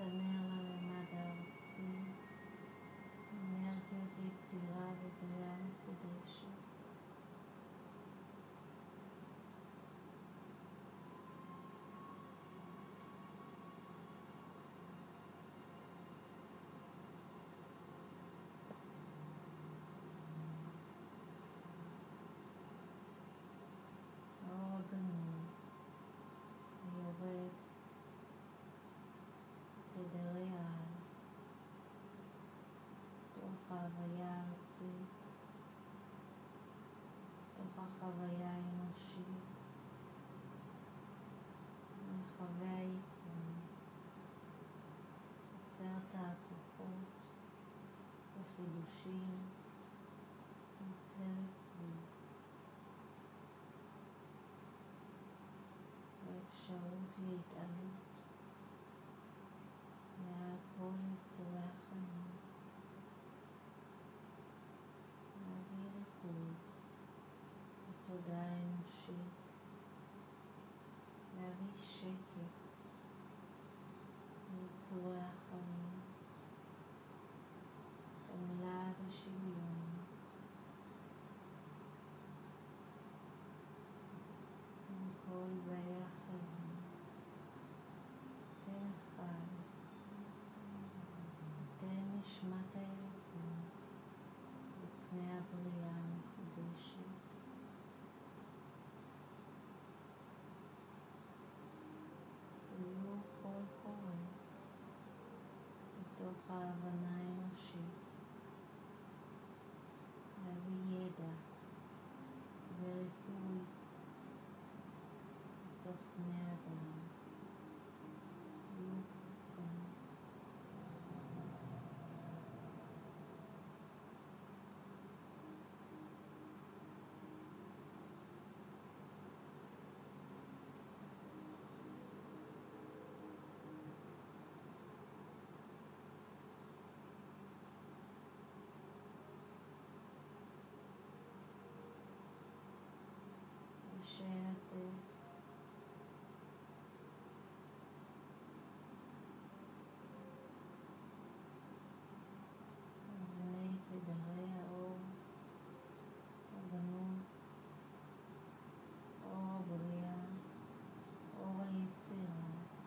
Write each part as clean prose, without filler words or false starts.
צנר לממד הארצי, אנרגיות יצירה ובריאה מחודשת. האור הגנוז יורד תדרי על תוך ההוויה הארצית, תוך החוויה האנושית, מרחבי היקום, יוצר תהפוכות וחידושים, יוצר ריפוי ואפשרות להתעלות מעל כל יצורי החיים. להביא ריפוי בתודעה האנושית, להביא שקט ליצורי החיים, חמלה ושוויון, עם כל באי החיים. תן חי, תן נשמת האלוקים בפני הבריאה המחודשת. ולו קול קורא בתוך ההבנה האנושית, להביא ידע וריפוי בתוך בני אדם. ולו כאן. ושאתם אבני תדרי האור הגנוז, אור הבריאה, אור היצירה,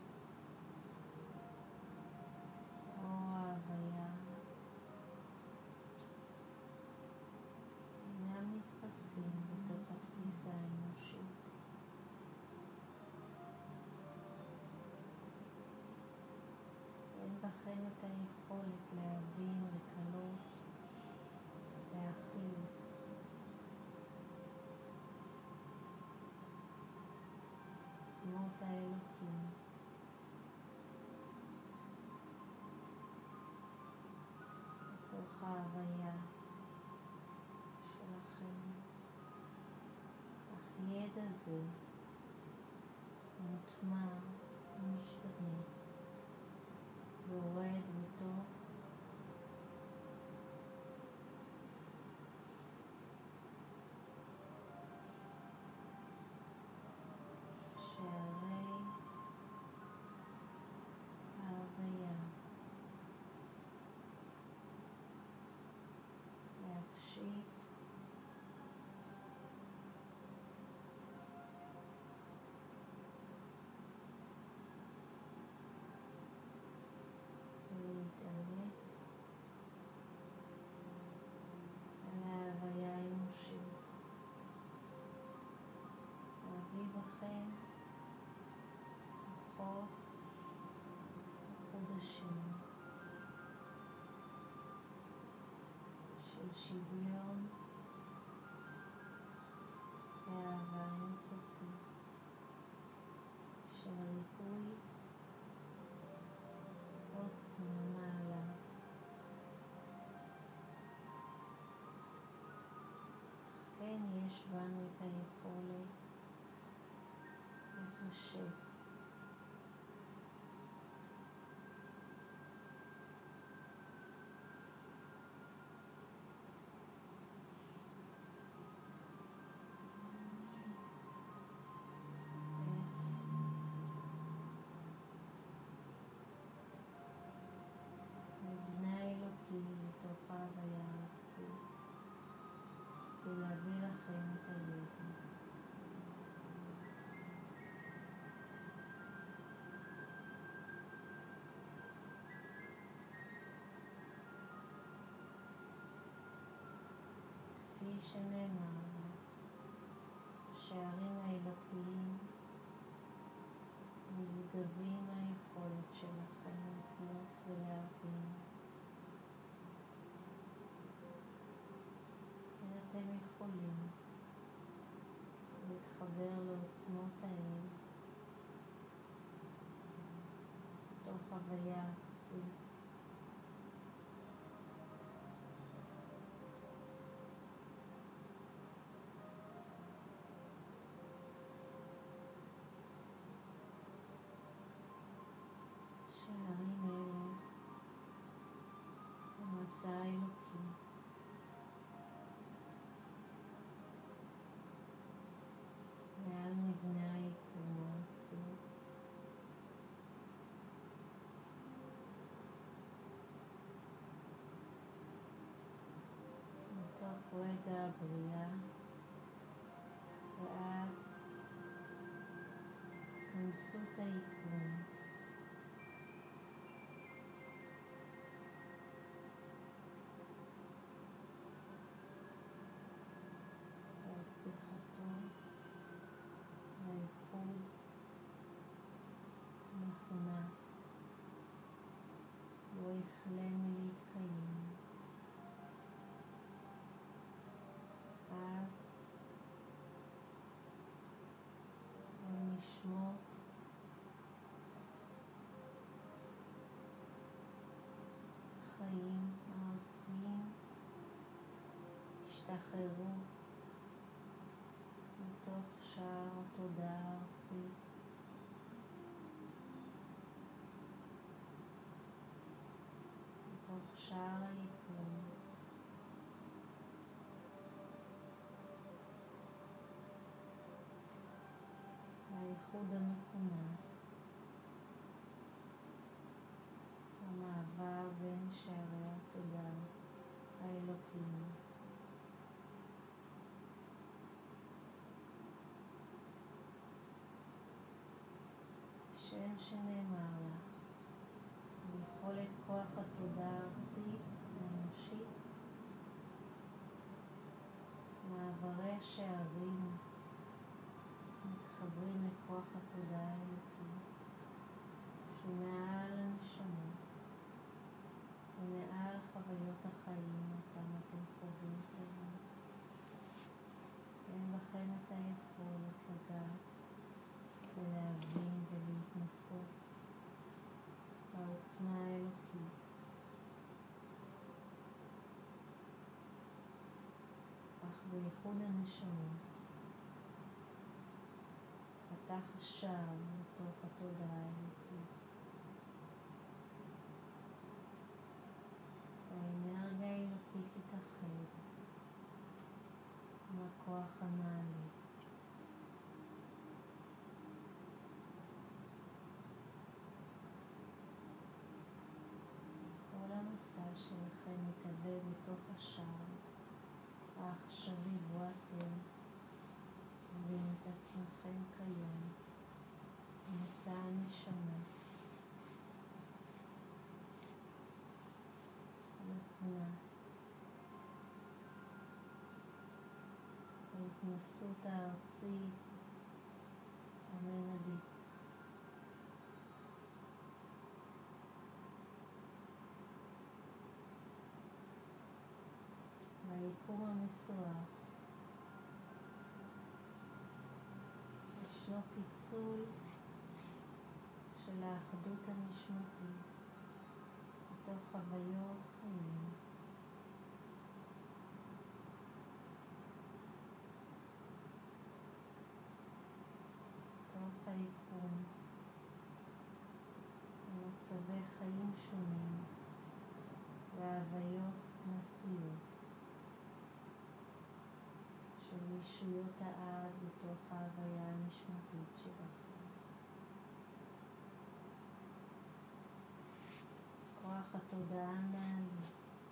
אור ההוויה, אינם נתפסים בתוך התפיסה האנושית. אין בכם את היכולת להבין, לקלות, להכיל. עוצמות האלוקים. בתוך ההוויה שלכם. אך ידע זה מוטמע ומשתנה, יורד בתוך שערי ההוויה, להפשיט ולהתעלה על ההוויה האנושית, להביא בכם כוחות מחודשים של שוויון ואהבה אינסופית, של ריפוי עוצמה מעלה. כן, יש בנו את היכולת לפשט כפי שנאמר, השערים האלוקיים נשגבים מהיכולת שלכם לקלוט ולהבין. אתם יכולים להתחבר לעוצמות האל תוך הוויה ארצית. שערים אלה המסע האלוקי מעל מבנה היקום הארצי. מתוך רגע הבריאה ועד התכנסות היקום. והפיכתו לאיחוד מכונס לא יכלה מלהתקיים. אז הנשמות החיים הארציים השתחררו מתוך שער התודעה הארצית מתוך שער היקום האיחוד המכונס, המעבר בין שערי התודעה האלוקיים. שם שנאמר לך, ביכולת כוח התודעה הארצית האנושית, מעברי השערים מתחברים לכוח התודעה האלוקית שמעל הנשמות ומעל חוויות החיים אותם אתם חווים כיום. אין בכם את היכולת לדעת ולהבין ולהתנסות בעוצמה האלוקית. אך בייחוד הנשמות פתח השער לתוך התודעה האלוקית. האנרגיה האלוקית תתאחד עם הכוח הנעלי. כל המסע שלכם מתהווה בתוך השער העכשווי בו אתם מביאים את עצמכם כיום. מסע הנשמה מכונס, ההתנסות הארצית המנדית. ביקום המסועף ישנו פיצול של האחדות הנשמתית בתוך חוויות חיים. בתוך היקום במצבי חיים שונים והוויות נשואיות של ישויות העד בתוך ההוויה הנשמתית שלכם. כוח התודעה הנעלי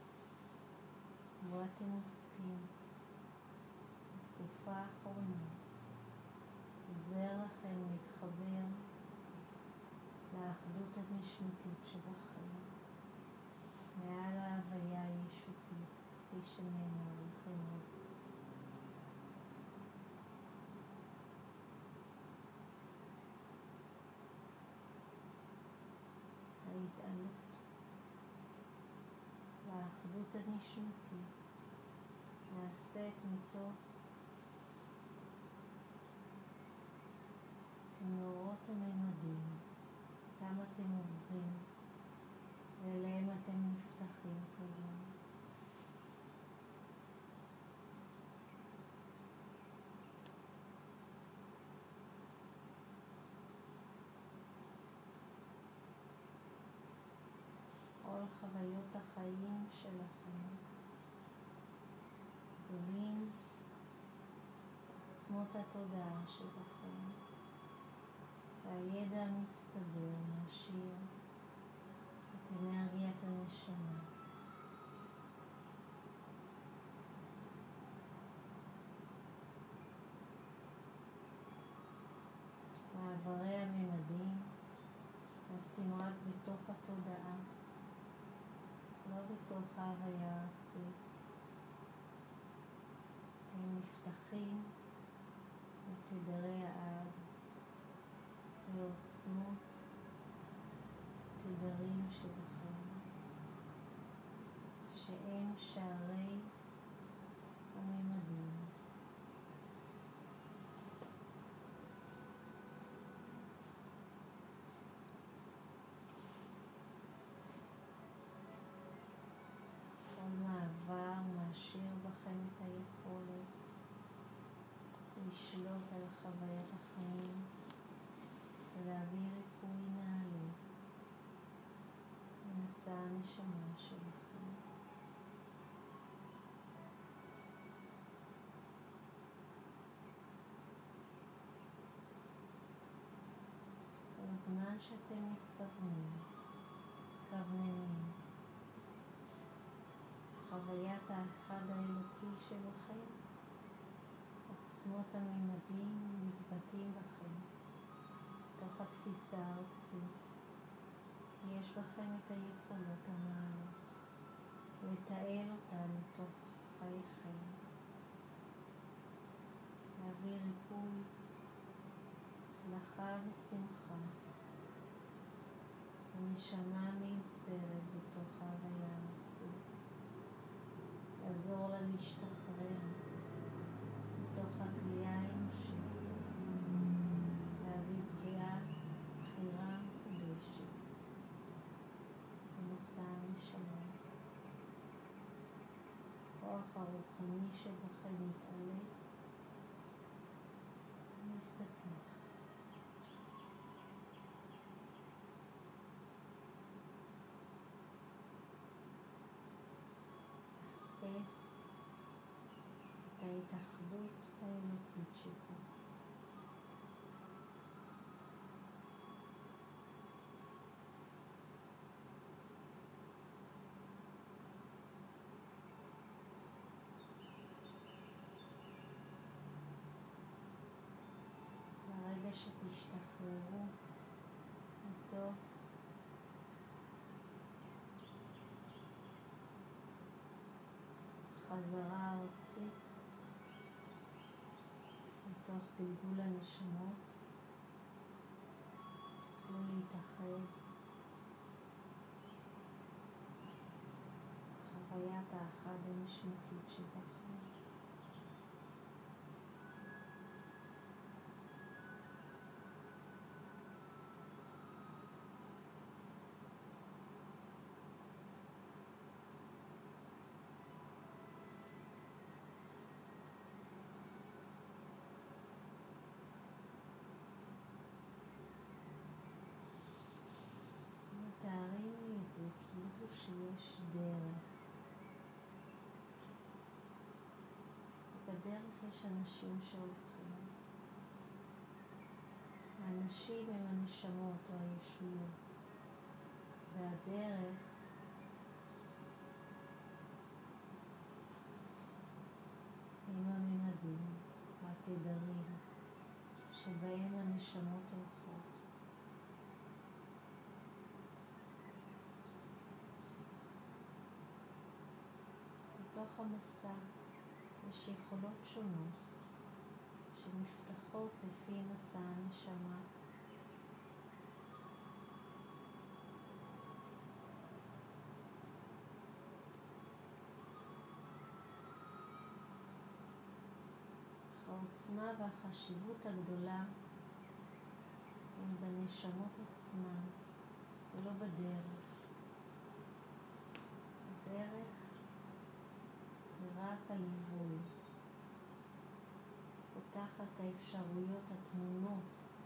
בו אתם עוסקים בתקופה האחרונה עוזר לכם להתחבר לאחדות הנשמתית שבכם מעל ההוויה הישותית כפי שנאמר לכם עוד ההתאחדות הנשמתית נעשית מתוך צינורות הממדים, כמה אתם עוברים, ואליהם אתם נפתחים כיום. כל חוויות החיים שלכם גדולים עוצמות התודעה שלכם, והידע המצטבר מעשיר את אנרגיית הנשמה. מעברי הממדים נעשים רק בתוך התודעה, לא בתוך ההוויה הארצית. הם נפתחים לתדרי העד, לעוצמות תדרים שלכם, שהם שערי הממדים. כל מעבר מעשיר בכם את היכולת לשלוט על חוויית החיים ולהביא ריפוי נעלה למסע הנשמה שלכם. בזמן שאתם מתכוונים, חוויית האחד האלוקי שלכם, עוצמות הממדים מתבטאים בכם, תוך התפיסה הארצית. יש בכם את היכולות הנעלות, לתעל אותה לתוך חייכם, להביא ריפוי, הצלחה ושמחה, הנשמה מיוסרת בתוך ההוויה הארצית, לעזור לה להשתחרר מתוך הכלייה האנושית, להביא בחירה מחודשת במסע הנשמה. הכוח הרוחני שבכם מתעלה ומסתכך. חפש את ההתאחדות האלוקית שבו. ברגע שתשתחררו מתוך חזרה ארצית, מתוך גלגול הנשמות, תוכלו להתאחד חוויית האחד הנשמתית שבכם. מתארים לי את זה כאילו שיש דרך. בדרך יש אנשים שהולכים. האנשים הם הנשמות או הישויות, והדרך הם הממדים והתדרים שבהם הנשמות הולכות. בתוך המסע יש יכולות שונות שנפתחות לפי מסע הנשמה. העוצמה והחשיבות הגדולה הם בנשמות עצמן ולא בדרך. הדרך היא רק הליווי, פותחת האפשרויות הטמונות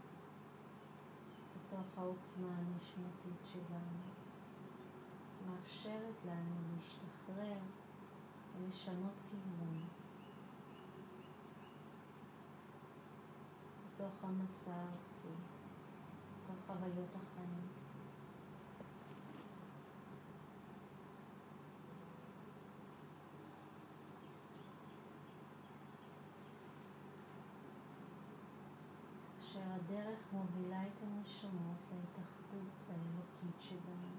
בתוך העוצמה הנשמתית שלנו, מאפשרת לנו להשתחרר ולשנות כיוון בתוך המסע הארצי, בתוך חוויות החיים. שהדרך מובילה את הנשמות להתאחדות האלוקית שבהן.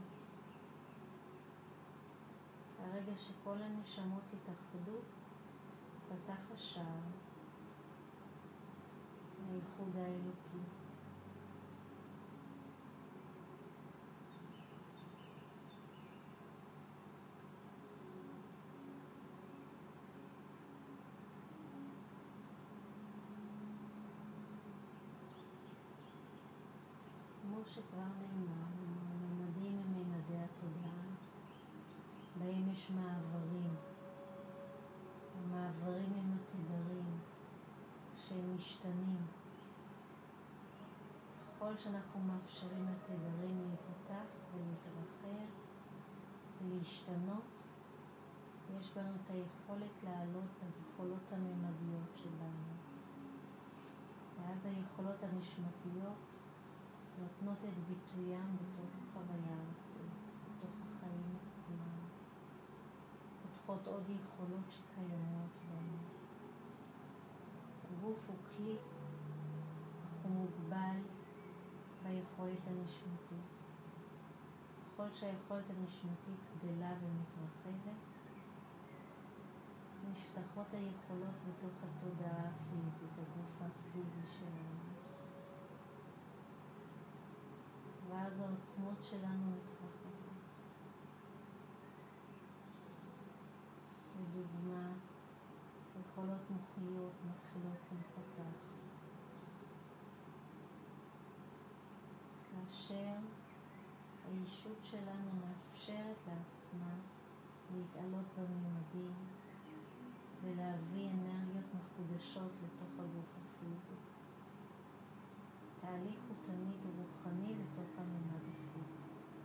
הרגע שכל הנשמות התאחדו, פתח השער לייחוד האלוקי. כמו שכבר נאמר, הממדים הם ממדי התודעה, בהם יש מעברים. המעברים הם התדרים שהם משתנים. ככל שאנחנו מאפשרים לתדרים להיפתח ולהתרחב ולהשתנות, יש בנו את היכולת לעלות ביכולות הממדיות שלנו. ואז היכולות הנשמתיות נותנות את ביטוים בתוך החוויה הארצית, בתוך החיים עצמם. פותחות עוד יכולות שקיימות בנו. הגוף הוא כלי, הוא מוגבל ביכולת הנשמתית. ככל שהיכולת הנשמתית גדלה ומתרחבת, נפתחות היכולות בתוך התודעה הפיזית, הגוף הפיזי שלנו. ואז העוצמות שלנו מתרחבות. לדוגמה, יכולות מוחיות מתחילות להיפתח. כאשר הישות שלנו מאפשרת לעצמה להתעלות בממדים ולהביא אנרגיות מחודשות לתוך הגוף הפיזי. תהליך הוא תמיד רוחני לתוך הממד הפיזי.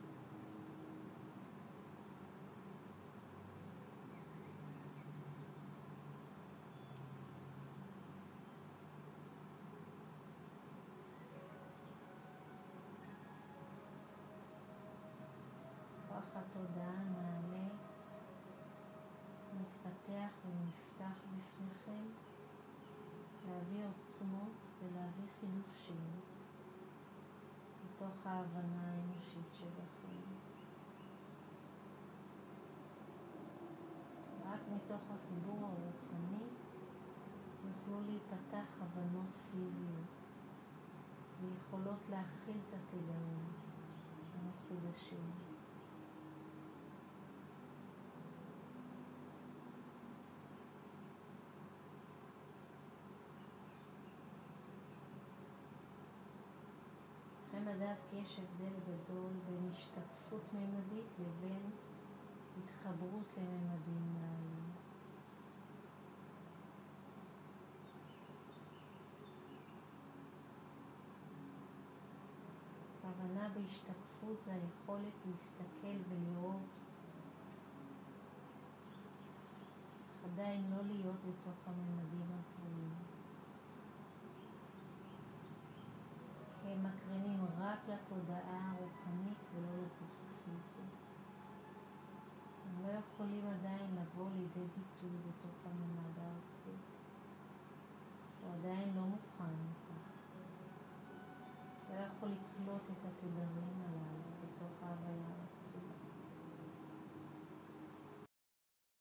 כוח התודעה נעלה, מתפתח ונפתח בפניכם, להביא עוצמות ולהביא חידושים מתוך ההבנה האנושית שבכם. רק מתוך החיבור הרוחני יוכלו להיפתח הבנות פיזיות ויכולות להכיל את התדרים המחודשים. לכן לדעת כי יש הבדל גדול בין השתקפות ממדית לבין התחברות לממדים נעלים. הכוונה בהשתקפות זה היכולת להסתכל ולראות, עדיין לא להיות בתוך הממדים הגבוהים. כי הם מקרינים רק לתודעה הרוחנית ולא לגוף הפיזי. הם לא יכולים עדיין לבוא לידי ביטוי בתוך הממד הארצי. הוא עדיין לא מוכן לכך. הוא לא יכול לקלוט את התדרים הללו בתוך ההוויה.